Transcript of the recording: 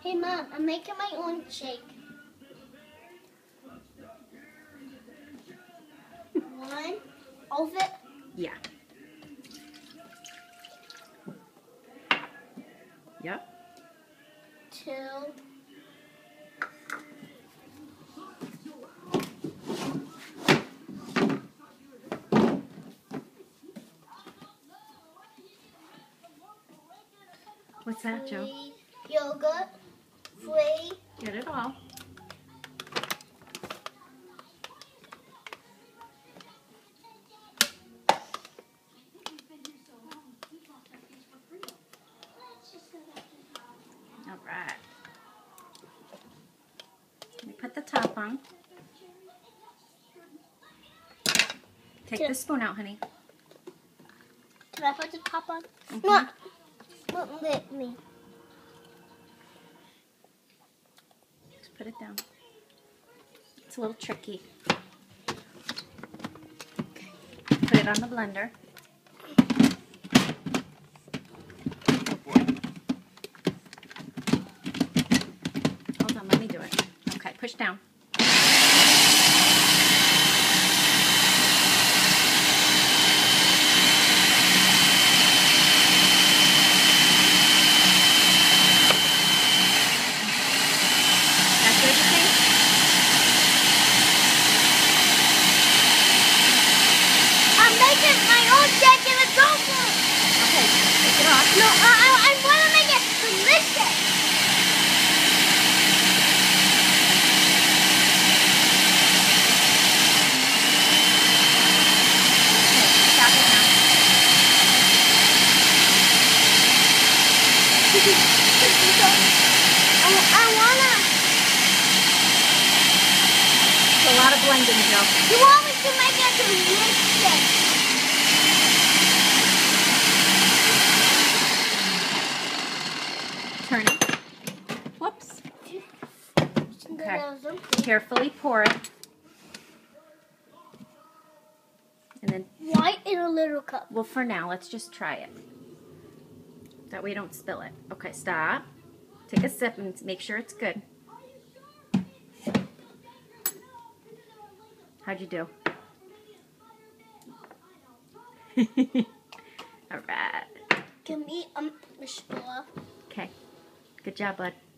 Hey, Mom, I'm making my own shake. One. All of it? Yeah. Yep. 2. What's that, Joe? 3 yogurt. 3. Get it all. All right. Let me put the top on. Take the spoon out, honey. Can I put the top on? Mm-hmm. No. Won't let me. Just put it down. It's a little tricky. Okay. Put it on the blender. Oh boy. Hold on, let me do it. Okay, push down. No, I want to make it delicious. Stop it now. I wanna. It's a lot of blending, Joe. You want me to make it delicious? Turn it. Whoops. Okay. Carefully pour it. And then White in a little cup. well, for now, let's just try it. That way you don't spill it. Okay, stop. Take a sip and make sure it's good. How'd you do? All right. Give me a spoon. Okay. Good job, bud.